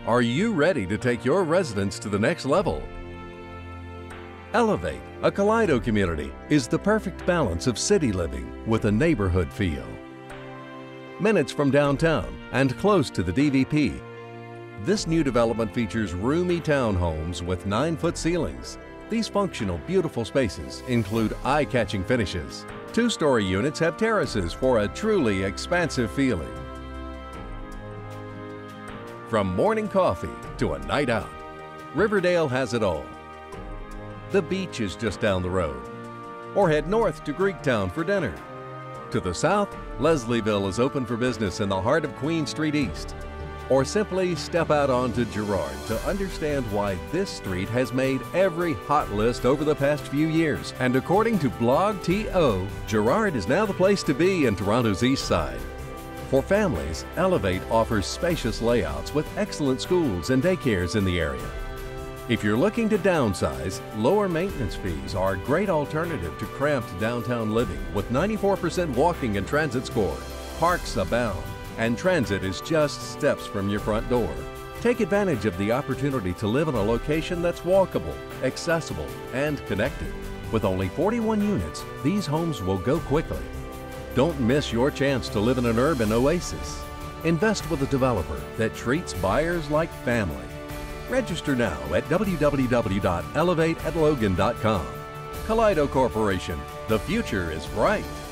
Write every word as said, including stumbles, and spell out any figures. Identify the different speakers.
Speaker 1: Are you ready to take your residence to the next level? Elevate, a Kaleido community, is the perfect balance of city living with a neighborhood feel. Minutes from downtown and close to the D V P, this new development features roomy townhomes with nine-foot ceilings. These functional, beautiful spaces include eye-catching finishes. Two-story units have terraces for a truly expansive feeling. From morning coffee to a night out, Riverdale has it all. The beach is just down the road. Or head north to Greektown for dinner. To the south, Leslieville is open for business in the heart of Queen Street East. Or simply step out onto Girard to understand why this street has made every hot list over the past few years. And according to Blog T O, Girard is now the place to be in Toronto's east side. For families, Elevate offers spacious layouts with excellent schools and daycares in the area. If you're looking to downsize, lower maintenance fees are a great alternative to cramped downtown living with ninety-four percent walking and transit score. Parks abound, and transit is just steps from your front door. Take advantage of the opportunity to live in a location that's walkable, accessible, and connected. With only forty-one units, these homes will go quickly. Don't miss your chance to live in an urban oasis. Invest with a developer that treats buyers like family. Register now at w w w dot elevate at logan dot com. Kaleido Corporation, the future is bright.